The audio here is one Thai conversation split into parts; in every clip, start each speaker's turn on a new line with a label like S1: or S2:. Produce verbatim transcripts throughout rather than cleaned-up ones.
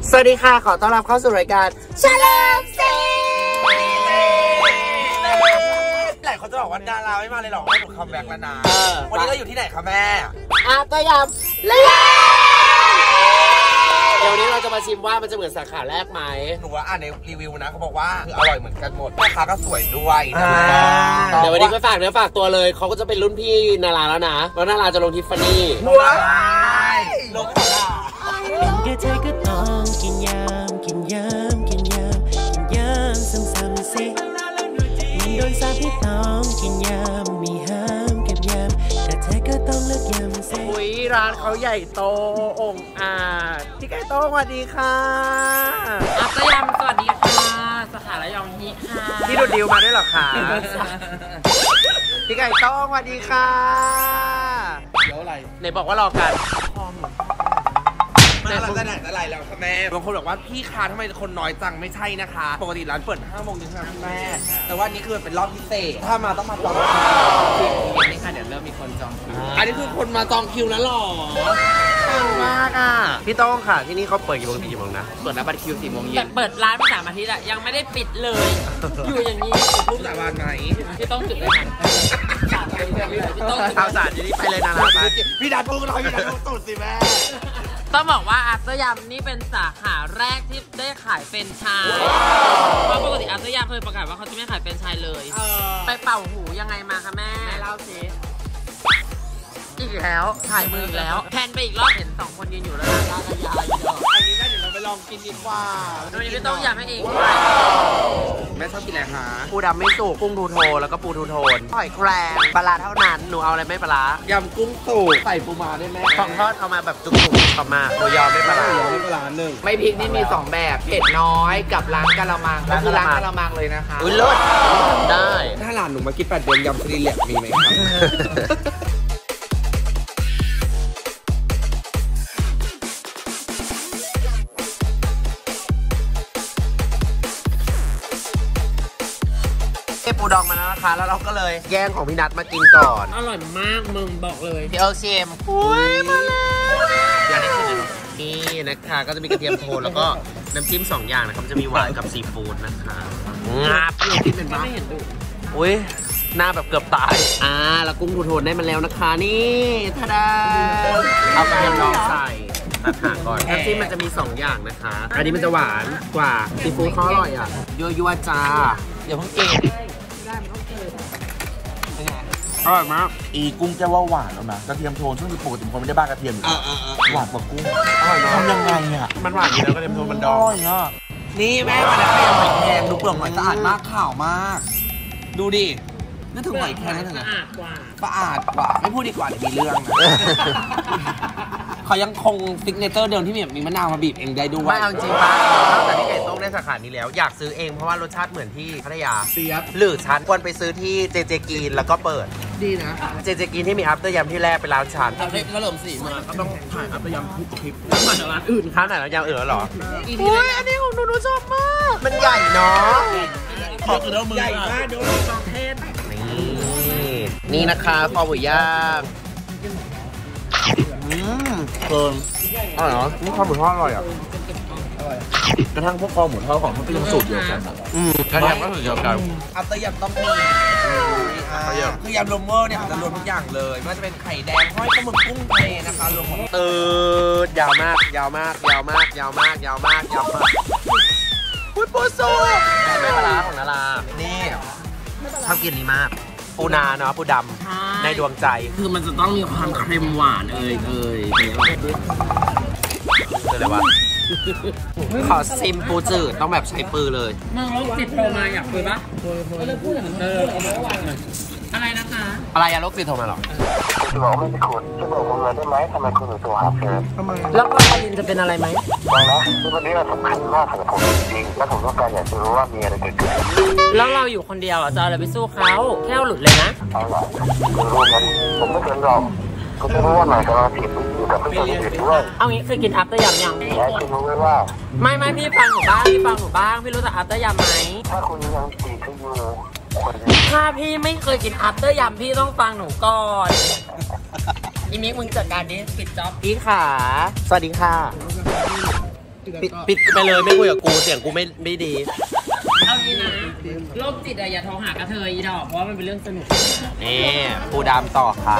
S1: สวัสดีค่ะขอต้อนรับเข้าสู่รายการเฉลิมศรี
S2: หลายคนจะบอกว่าดาราไม่มาเลยหรอกไม่ถูกคัมแบ็กแล้วนะวันนี้เราอยู่ที่ไหนคะแม่
S1: อาตยำเลี้ยเดี๋ยวนี้เราจะมาชิมว่ามันจะเหมือนสาขาแรกไหม
S2: หนูว่าอ่านในรีวิวนะเขาบอกว่าคืออร่อยเหมือนกันหมดแม่ค้าก็สวยด้วย
S1: เดี๋ยววันนี้ก็ฝากเนื้อฝากตัวเลยเขาก็จะเป็นรุ่นพี่นาราแล้วนะแล้วนาราจะลงทิฟฟานี่
S2: ว้ายลงขนาด
S3: เป็นกระเทยก็ต้องกินยำกินยำกินยำกินยำซ้ำๆสิมันโดนสาปให้ต้องกินยำมีห้ามเก็บยำกระเทยก็ต้องเลือกยำสิ
S1: อุ้ยร้านเขาใหญ่โตองอาจพี่ไก่โต้งสวัสดีค่ะ
S4: อัตยำสวัสดีค่ะสาขาระยองฮิค่ะ
S1: พี่ดูดิวมาด้วยหรอคะพี่ไก่โต้งสวัสดีค่ะ
S2: เดี๋ยวอะไร
S1: ไหนบอกว่ารอกัน
S2: แต่เราจะไหนจะไหนแล้วค่ะแม่บางคนบอกว่าพี่คะทำไมคนน้อยจังไม่ใช่นะคะปกติร้านเปิดห้าโมงถึงห้าแม่แต่ว่านี้คือเป็นรอบพิเศษถ้ามาต้องมาจองคิว
S4: นี่ค่ะเดี๋ยวเริ่มมีคนจองคิว
S2: อันนี้คือคนมาจองคิวแล้วหรอ
S1: เก่งมากอ่ะพี่โต้งค่ะที่นี่เขาเปิดกี่โมงถึงกี่โมงนะ
S4: เปิดรับบัตรคิวสี่โมงเย็นเปิดร้านมาสามอาทิตย์อะยังไม่ได้ปิดเลยอยู่อย่างนี้
S2: รูปสาบานไหม
S4: ที่ต้องจุดเลยค่ะ
S1: เอาสารทีนี้ไปเลยนะนะ
S2: พี่ดัดพูดเราพี่ดัดพูดสุดสิแม่
S4: ต้องบอกว่าอัตยำนี่เป็นสาขาแรกที่ได้ขายเป็นไชายเพราะปกติอัตยำเคยประกาศว่าเขาจะไม่ขายเป็นไชายเลยไปเป่าหูยังไงมาคะแม่
S1: เล่าสิ
S4: อีกแล้วถ่ายมืออีกแล้วแพนไปอีกรอบเห็นสองคนยืนอยู่แล้วนะร้านกระยาอยู่
S2: อันนี้แม่เดี๋ยวเราไปลองกินดีกว่า
S4: โดยไม่ต้องยำให้เอง
S2: แม่ชอบกินอะไรคะ
S1: ปูดำไม่สุกกุ้งทูโทแล้วก็ปูทูโทนหอยแครงปลาเท่านั้นหนูเอาอะไรไม่ปลาย
S2: ำกุ้งสุกใส่ปูม้าได้ไหม
S1: ของทอดเอามาแบบจุกๆเข้ามาหมูยอไม่ปลา
S2: หมูยอไม่ปลาหนึ่ง
S4: ไม่พริกนี่มีสองแบบเผ็ดน้อยกับร้านกะละมังก็คือร้านกะละมังเลยนะคะ
S1: อุ้ยเลิศได้
S2: ถ้าหลานหนูมากินแปดเดือนยำซีเรียมีไหมครับ
S1: ปูดองมาแล้วนะคะแล้วเราก็เลยแย่งของพี่นัทมากินก่อน
S4: อร่อยมากมึงบอกเลย
S1: พี่เอิร์กเชมอุ้ยมาแล้วอยากได้กินเลยนี่นะคะก็จะมีกระเทียมโทนแล้วก็น้ำจิ้มสองอย่างนะครับจะมีหวานกับซีฟู้ดนะคะงับ
S4: กินเป็นบ้าไม่เห็นดู
S1: อุ้ยหน้าแบบเกือบตายอ่าแล้วกุ้งทูโทนได้มาแล้วนะคะนี่ทาดาเอากระเทียมดองใส่ตัดหางก่อนน้ำจิ้มมันจะมีสองอย่างนะคะอันนี้มันจะหวานกว่าซีฟู้ดเขาอร่อยอ่ะยั่วยั่วจ้า
S4: เดี๋ยวเพิ่งกิน
S1: อร่อยมาก
S2: อีกุ้งแก้วว่าหวานแล้วนะกระเทียมโทนซึ่งปกติคนไม่ได้บ้ากระเทียมอยู่หวานกว่ากุ้ง
S1: อร่อยท
S2: ำยังไงอ่ะ
S1: มันหวานอยู่แล้วกระเทียมโทนมันดอง
S2: นี่แม่มาแล้วขยำหอยแครงดูเปลือกหอยสะอาดมากขาวมากดูดินึกถึงหอยแครงนึกถึง
S4: สะอาดกว่า
S2: สะอาดกว่าไม่พูดดีกว่าเดี๋ยวมีเรื่องเขายังคงซิกเนเจอร์เดิมที่มีแบบมีมะนาวมาบีบเองได้ด้วย
S1: ไม่เอาจริงป่ะนอกจากที่ไก่ต้มได้สาขานี้แล้วอยากซื้อเองเพราะว่ารสชาติเหมือนที่พัทยา
S2: เสียบ
S1: หรือฉันควรไปซื้อที่เจเจกีนแล้วก็เปิด
S2: ดีนะ
S1: เจเจกีนที่มีอัพเตอร์ยำที่แรกเป็นร้านฉัน
S2: เอาคลิปก็เริ่มสี่มาก็ต้องถ่ายอัพเตอร์ยำทุกคลิป
S4: แล้วมาจากร้านอื่น
S1: ร้านไหนร้านยำอื่นแล้วหรออุ้ยอันนี้ของหนูหนูชอบมากมันใหญ่เนาะ
S2: ขอบคุณมือใหญ่มากดู
S4: สองเทน
S1: นี่นี่นะคะคอหมูย่างอืมเกินอร่อยเหรอนี่คอหมูทอดอร่อยอ่ะ
S2: กระทั่งพวกคอหมูทอดของเขาเป็นสูตรเดียวกัน
S1: อืมกระเทียมก็สูตรเดียวกัน
S2: อัตยำต้องมีคือยำรวมเวอร์เนี่ยจะรวมทุกอย่างเลยไม่ว่าจะเป็นไข่แดงห้อยปลาหมึกกุ้งเทนะคะรวมหมด
S1: เออยาวมากยาวมากยาวมากยาวมากยาวมากยาวมากพุทโปโซไม่ปลาของนารานี่ชอบกินนี้มากปูนาเนาะปูดำในดวงใจ
S4: คือมันจะต้องมีความเค็มหวานเอ่ยเอ่ย
S1: คืออะไรวะขอซิมปูจืดต้องแบบใช้ปือเลย
S4: มองลูกติดโทรมาอยากคุยปะเอออะไรนะคะ
S1: อะไรอะลูกติดโทรมาหรอ
S5: จะบอกไม่ใช่คุณจะบอกผมเลยได้ไหมทำไมคุณถึงโทรหาเธอ
S1: ทำไมแล้วก็อลินจะเป็นอะไรไหม
S5: ฟังนะคือวันนี้เราสำคัญมากสำหรับผมจริงและผมต้องการอยากจะรู้ว่ามีอะไรเกิดขึ้น
S4: แล้วเราอยู่คนเดียวอ่ะจะอะไรไปสู้เขาแค่หลุดเลยนะ
S5: เอาล่ะคือรู้งั้นผมไม่เกินหรอกก็จะรู้ว่าไหนกำลังผิดอยู่กับเพื่อนคนอื่นด้วย
S4: เอางี้เคยกินอัพเตอร์ยำยัง
S5: และคุณรู้ไหมว่า
S4: ไม่ไม่พี่ฟังหนูบ้างพี่ฟังหนูบ้างพี่รู้จักอัพเตอร์ยำไหม
S5: ถ้าคุณยังตีขึ้นอยู่
S4: ถ้าพี่ไม่เคยกินอัพเตอร์ยำพี่ต้องฟังหนูก่อนอีมิกมึงจัดการดิปิดจ็อบ
S1: พี่ขาสวัสดีค่ะปิดปิดไปเลยไม่คุยกับกูเสียงกูไม่ไม่ดี
S4: เอางี้นะโรคจิตอะอย่าโทรหากระเทยอีดอกเพราะว่ามันเป็นเรื่องสนุก
S1: นี่ปูดามต่อค่ะ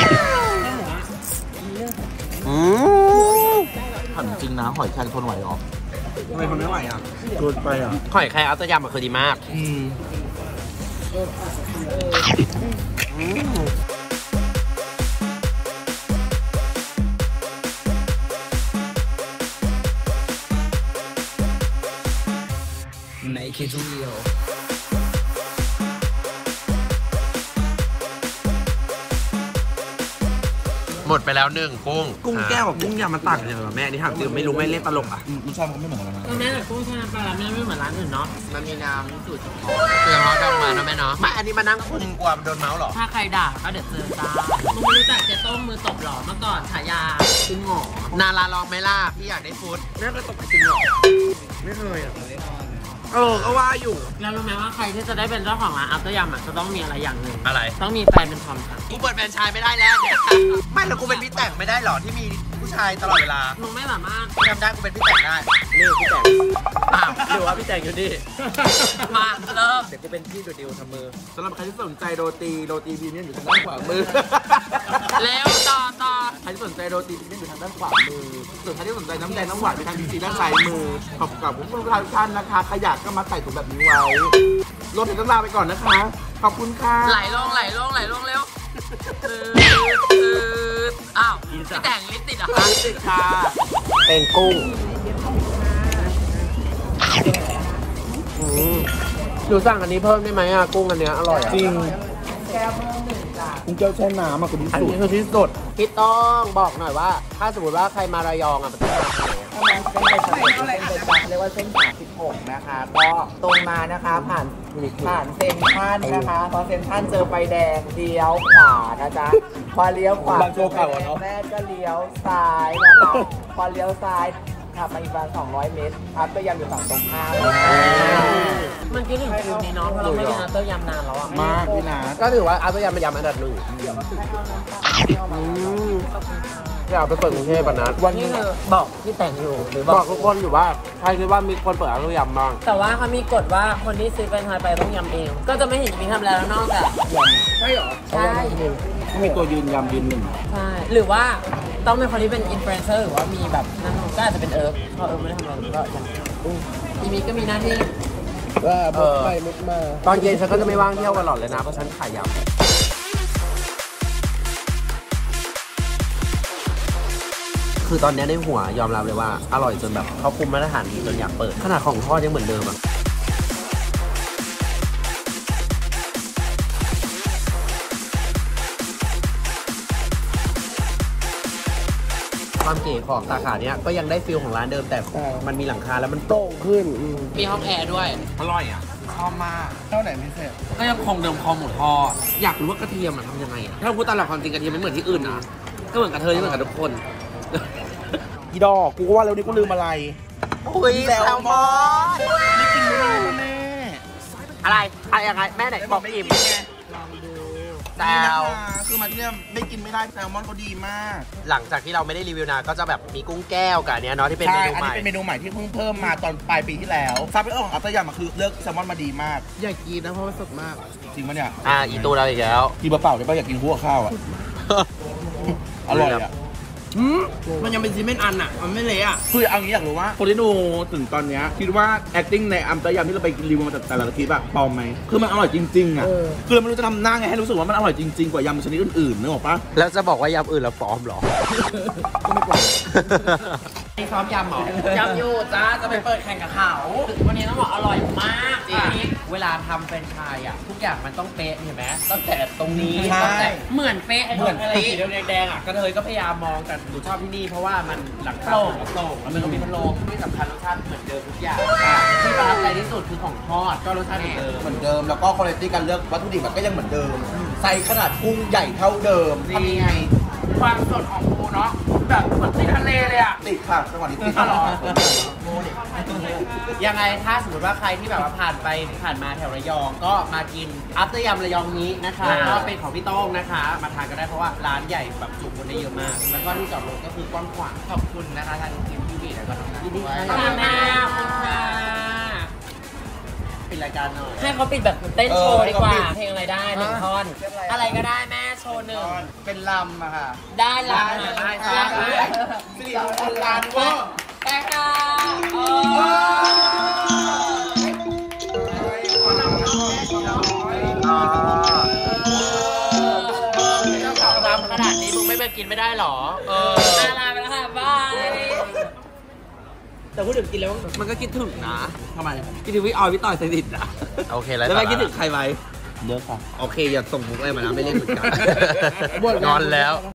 S1: อืม
S6: ถามจริงนะหอยแครงทนไหวหรอ
S2: ทำไมคนไม่ไหวอ่ะ
S6: เกินไปอ่ะ
S1: หอยแครงอัลตยามอะคือดีมาก
S6: อืม
S3: Make it real
S1: หมดไปแล้วหนึ่งกุ้ง
S2: กุ้งแก้วกับกุ้งยำมันต่างกันยังไงวะแม่นี่ถามจริงไม่รู้ไม่เล่นตลกอ่ะ
S6: รสชาติมันก็ไม่เหมือนกันนะ
S4: ก็แม้แต่กุ้งแช่น้ำปลาร้าแม่ไม่เหมือนร้านอื่นเนาะ
S1: มันมีน้ำสูตรเฉพาะเตือนเราดำมาเนาะแม่เนาะไม่อันนี้มานั่งคุมกลัวมันโดนเมาส์หรอ
S4: ถ้าใครด่าก็เดี๋ยวเจอจ้ามึงไม่รู้จักเจ๊ต้มมือตบหรอเมื่อก่อนฉายา
S2: จริงเหรอ
S1: นาราลองไหมล่ะพี่อยากได้ฟู้ด
S2: แม่ก็ตกจริงเหรอไม่เคยอ่ะเออก็ว่าอยู่
S4: แล้วรู้ไหมว่าใครที่จะได้เป็นเจ้าของร้านอัลเตอร์ยำอ่ะจะต้องมีอะไรอย่างหนึ่ง
S1: อะไร
S4: ต้องมีแฟนเป็นทอมค่ะ
S1: กูเปิดแฟรนไชส์ไม่ได้แล้วเนี่ยไม่แล้วกูเป็นพี่แต่งไม่ได้หรอที่มีผู้ชายตลอดเวลา
S4: มึงไม่สามารถ
S1: กูทำได้กูเป็นพี่แต่งได้นี่พี่แต่งอ้าวหรือว่าพี่แต่งอยู่นี่
S4: มาเริ่ม
S1: เดี๋ยวกูเป็นพี่ดูดิวทำมือ
S2: สำหรับใครที่สนใจโรตีโรตีพรีเมียมอยู่ทางด้านขวามือ
S4: เร็วต่อต่อ
S2: ใครที่สนใจโรตีพรีเมียมอยู่ทางด้านขวามือส่วนใครที่สนใจน้ำแดงน้ำหวานอยู่ทางดีด้านซ้ายมือขอบคุณกับผู้บริการทุกท่านนะคะขยะก็มาใส่ถุงแบบนี้ไว้รวมถึงต้องลาไปก่อนนะคะขอบคุณค่ะ
S4: ไหลลงไหลลงไหลลงเร็วตืดตืดอ้าวพี่แต่งลิปติดอ่ะ
S2: ร้านติดค่ะ
S1: เป็นกุ้งหนูสั่งอันนี้เพิ่มได้ไหมอ่ะกุ้งอันเนี้ยอร่อยอ่ะ
S6: จริงกุ้งแก้วแช่น้ำอ่ะคุณที่
S1: อัน
S6: สุด
S1: นี้คือที่สุดพี่ต้องบอกหน่อยว่า ถ้าสมมติว่าใครมาระยองอ่ะมันต้องมาทางไหนอะ
S7: ถ้ามาเส้นไปถนนเส้นไปเรียกว่าเส้นสามสิบหกนะคะ ก็ตรงมานะคะผ่านผ่านเซ็นทรัลนะคะพอเซ็นทรัลเจอไฟแดงเลี้ยวขวานะจ๊ะพอเลี้ยวขวา
S6: บางโชว์เก่าอะเนาะ
S7: แม่ก็เลี้ยวซ้ายนะคะพอเลี้ยวซ้ายขับมาอีกประมาณสองร้อยเมตรอัพก็ยังอยู่ฝั่งตรงข้าม
S4: มันคิดถึงฟิลนี้เนาะเพราะเราไม่ได้อัลเตอร์ยำนานแล้วอ่ะ
S6: มากพี่นา
S1: ก็ถือว่าอัลตยามเป็นยำอันดับหนึ่งอยากไปเปิดกรุงเทพฯนะ
S6: วัน
S4: นี่
S6: นี้
S4: คือบอกที่แต่งอยู่หรือบบ อ
S1: อก กทุกคนอยู่ว่าใครคิดว่ามีคนเปิดอัลตยามบ้าง
S4: แต่ว่าเขามีกฎว่าคนที่ซื้อเป็นไทยไปต้องยำเอง ก็จะไม่เห็นมีทำแล้วนอกจาก
S2: ใช่เหรอ
S4: ใช่
S6: ถ้ามีตัวยืนยำยืนหนึ่ง
S4: ใช่หรือว่าต้องเป็นคนที่เป็นอินฟลูเอนเซอร์หรือว่ามีแบบนั่นก็อาจจะเป็นเอิร์ฟเพราะเอิร์ฟไม่ได้ทำอะไรก็อย่างอีมีก็มีหน้าที่
S6: ว่า
S1: เออตอนเย็นฉันก็จะไม่ว่างเที่ยวกันหรอกเลยนะเพราะฉันขายยำคือตอนนี้ในหัวยอมรับเลยว่าอร่อยจนแบบเขาคุมมาตรฐานดีจนอยากเปิดขนาดของทอดยังเหมือนเดิมอะความเก๋ของสาขาเนี้ยก็ยังได้ฟิลของร้านเดิมแต่มันมีหลังคาแล้วมันโต้งขึ้น
S4: มีห้องแอร์ด้วย
S2: อร่อยอ่ะชอบมาก
S6: เท่าไหร่พิเศษ
S2: ก็ยังคงเดิมคอหมูทอดอยากรู้ว่ากระเทียมมันทำยังไงอะถ้าพูดตามหลักความจริงกระเทียมไม่เหมือนที่อื่นนะก็เหมือนกระเทยเหมือนกับทุกคน
S6: อีดอกกูก็ว่าแล้วนี่กูลืมอะไร
S1: อุ้ยแซลมอน
S6: ไม่กินไม่ได้นะแม่
S1: อะไรอะไรยังไงแม่ไหนบอกอิ่มแซ
S6: นี่นะ
S1: ว
S6: คะคือมาที่เนี่ยไม่กินไม่ได้แซลมอนเขาดีมาก
S1: หลังจากที่เราไม่ได้รีวิวนานก็จะแบบมีกุ้งแก้วกับอันเนี้ยเนาะที่เป็นเม
S6: ใช่
S1: นู
S6: อัน
S1: ให
S6: นี้
S1: ม่
S6: เป็นเมนูใหม่ที่เพิ่งเพิ่มมาตอนปลายปีที่แล้วซาเปโอของอัตยามาคือเลือกแซลมอนมาดีมาก
S2: อยากกินนะเพราะมันสดมาก
S6: จริงปะเนี่ย
S1: อ่าอีตูเราอีกแล้ว
S6: กินเปล่าๆได้ปะอยากกินหัวข้าวอ่ะ อร่อยอ่ะ
S2: อืมมันยังเป็นซีเมนต์อันอ่ะมันไม่เละอ่ะ
S6: คือเอางี้อยากรู้ว่าคนที่ดูถึงตอนเนี้ยคิดว่า acting ในอัมตยามที่เราไปรีวิวมาแต่ละคลิปอะปลอมไหมคือมันอร่อยจริงๆอะคือเราไม่รู้จะทำหน้าไงให้รู้สึกว่ามันอร่อยจริงๆกว่ายำชนิดอื่นๆนึกออกปะ
S1: แล้วจะบอกว่ายำอื่นแล้วปลอมเหรอ
S4: มีซ้อมยำเหรอยำอยู่จ้าจะไปเปิดแข่งกับเขาวันนี้ต้องบอกอร่อยมากจริงเวลาทำเป็นไชายอ่ะทุกอย่างมันต้องเป๊ะเห็นไหมตั้งแต่ตรงนี้ตั้งแต่เหมือนเป๊ะเหมือนอะไรสีแดงๆอ่ะกระเทยก็พยายามมองแต่หนูชอบที่นี่เพราะว่ามันหลังโปร่งโปร่งแล้วมันก็มีพัดลมที่สำคัญรสชาติเหมือนเดิมทุกอย่างที่ประทับใจที่สุดคือของทอดก็รสชาติเหมือนเดิม
S6: เหมือนเดิมแล้วก็คุณภาพการเลือกวัตถุดิบก็ยังเหมือนเดิมไซส์ขนาดกุ้งใหญ่เท่าเดิมทำยังไง
S4: ความสดของปูเนาะแบบเหมือนที่ทะเลเลยอ่ะ
S6: ติดค่ะจังหวะนี้ติด
S4: ยังไงถ้าสมมติว่าใครที่แบบว่าผ่านไปผ่านมาแถวระยองก็มากินอัพเตอร์ยำระยองนี้นะคะก็เป็นของพี่โต้งนะคะ มาทานกันได้เพราะว่าร้านใหญ่แบบจุคนได้เยอะมาก แล้วก็ที่จอดรถก็คือกว้างขวางขอบคุณนะคะทางทีมพี่บีแล้วก็
S7: กับน้องนัทด้วย
S4: ขอบคุณค่ะขอบคุณค่ะ
S2: ปิดรายการหน่อย
S4: ให้เขาปิดแบบเต้นโชว์ดีกว่า
S2: เออให้เขาปิด
S4: เพลงอะไรได้หนึ่งท่อน อะไรก็ได้แม่โชว์หนึ่ง
S7: เป็นลำอะค่ะ
S4: ได้ละ
S2: ได้
S4: ได้
S2: ได้
S4: ได้
S2: สิริมงคลลานเวอร์
S4: แต่ค่ะโอ้ทำขนาดนี้มึงไม่มากินไม่ได้หรอ เออลาไปแล้วค่ะบาย
S1: แต่พูดถึงกินแล้วมันก็คิดถึงนะ
S6: ทำไม
S1: คิดถึงพี่ออยพี่ต่อยสนิทนะ
S2: โอเคแล้ว
S6: แล้วไม่คิดถึงใครไว้
S2: เยอะค่ะ
S1: โอเคอย่าส่งมุกอะไรมานะไม่เล่นเหมือนกัน
S2: งอนแล้ว